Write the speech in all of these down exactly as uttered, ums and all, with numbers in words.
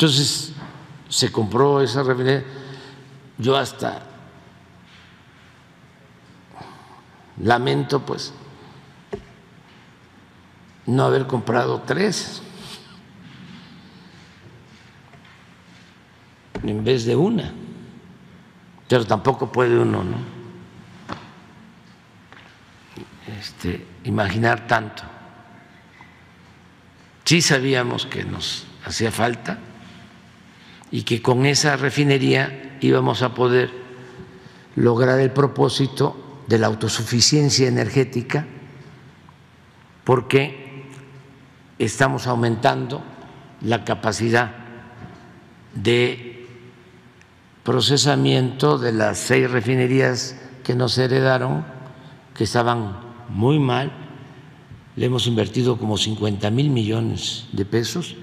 Entonces se compró esa refinería. Yo hasta lamento pues no haber comprado tres en vez de una, pero tampoco puede uno, ¿no? Este, imaginar tanto. Sí sabíamos que nos hacía falta y que con esa refinería íbamos a poder lograr el propósito de la autosuficiencia energética, porque estamos aumentando la capacidad de procesamiento de las seis refinerías que nos heredaron, que estaban muy mal. Le hemos invertido como cincuenta mil millones de pesos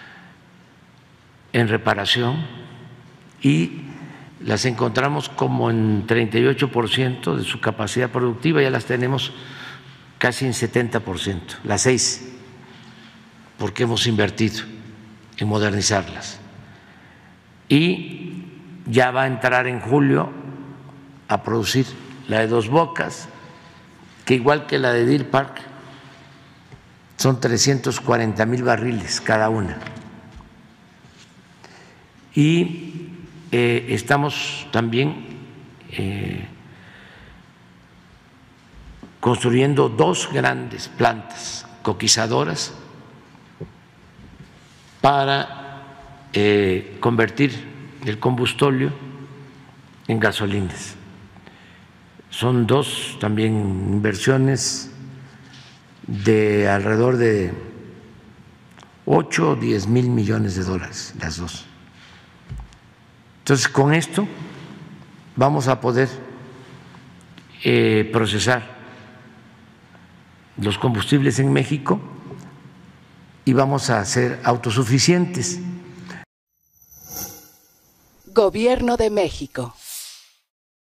en reparación y las encontramos como en treinta y ocho por ciento de su capacidad productiva, ya las tenemos casi en setenta por ciento, las seis, porque hemos invertido en modernizarlas. Y ya va a entrar en julio a producir la de Dos Bocas, que igual que la de Deer Park, son trescientos cuarenta mil barriles cada una. Y eh, estamos también eh, construyendo dos grandes plantas coquizadoras para eh, convertir el combustóleo en gasolinas. Son dos también inversiones de alrededor de ocho o diez mil millones de dólares, las dos. Entonces, con esto vamos a poder eh, procesar los combustibles en México y vamos a ser autosuficientes. Gobierno de México.